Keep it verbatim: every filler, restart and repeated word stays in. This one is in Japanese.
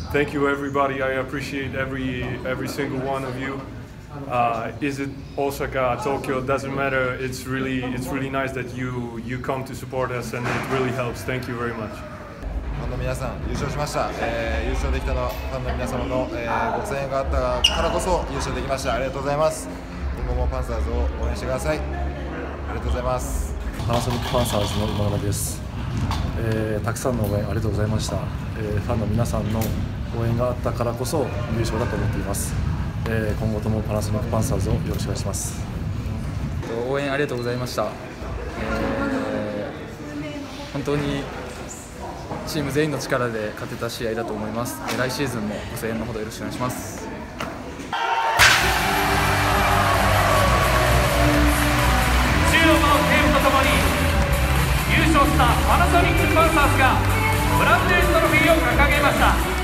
Thank you, everybody. I appreciate every every single one of you. Uh, is it Osaka, Tokyo? Doesn't matter. It's really it's really nice that you you come to support us, and it really helps. Thank you very much. ファンの皆さん、優勝しました。えー、優勝できたのはファンの皆様の、えー、ご声援があったからこそ優勝できました。ありがとうございます。今後もパンサーズを応援してください。ありがとうございます。 パナソニックパンサーズの今村です。えー、たくさんの応援ありがとうございました。えー、ファンの皆さんの応援があったからこそ優勝だと思っています。えー、今後ともパナソニックパンサーズをよろしくお願いします。 応援ありがとうございました。えー、本当にチーム全員の力で勝てた試合だと思います。来シーズンもご声援のほどよろしくお願いします。 中央のゲームとともに優勝したパナソニックパンサーズがブランデートロフィーを掲げました。